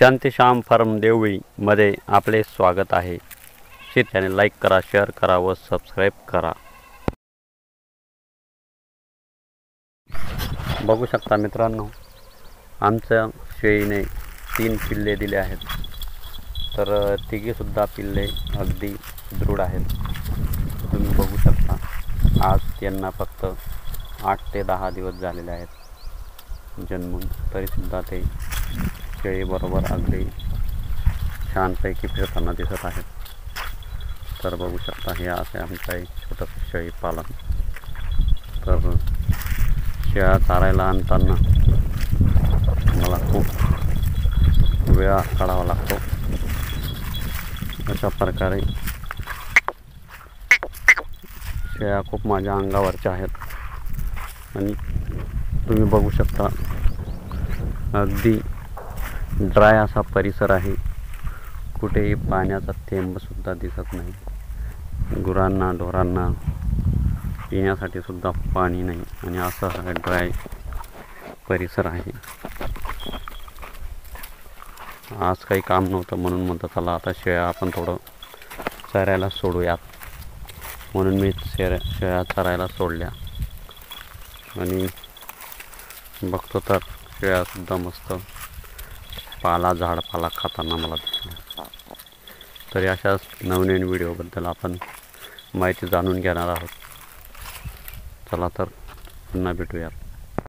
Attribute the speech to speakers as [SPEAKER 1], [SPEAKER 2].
[SPEAKER 1] शांतीश्याम form Deoli मध्ये आपले स्वागत आहे। शेतकऱ्यांनी लाईक करा, शेअर करा व सबस्क्राईब करा। बघू शकता मित्रांनो, आमच्या शेळीने 3 पिल्ले दिले आहेत। तर तिघी सुद्धा पिल्ले अगदी दृढ आहेत। तुम्ही बघू शकता, आज त्यांना फक्त 8 ते 10 दिवस झालेले आहेत जन्मून, तरी सुद्धा ते शेळी बरोबर अगदी छानपैकी फिरताना दिसत आहेत। तर बघू शकता, हे असे आमचं एक छोटंसं शेळी पालन। तर शेळ्या चारायला आणताना मला खूप वेळ काढावा लागतो। अशा प्रकारे शेळ्या खूप माझ्या अंगावरच्या आहेत आणि तुम्ही बघू शकता, अगदी ड्राय असा परिसर आहे। कुठेही पाण्याचा थेंब सुद्धा दिसत नाही। गुरांना ढोरांना पिण्यासाठी सुद्धा पाणी नाही आणि असा हा ड्राय परिसर आहे। आज काही काम नव्हतं म्हणून म्हणतो चला आता शेळ्या आपण थोडं चरायला सोडूयात, म्हणून मी शेळ्या चरायला सोडल्या आणि बघतो तर शेळ्या सुद्धा मस्त झाडपाला खाताना मला दिसलं। तरी अशाच नवनवीन व्हिडिओबद्दल आपण माहिती जाणून घेणार आहोत। चला तर पुन्हा भेटूयात।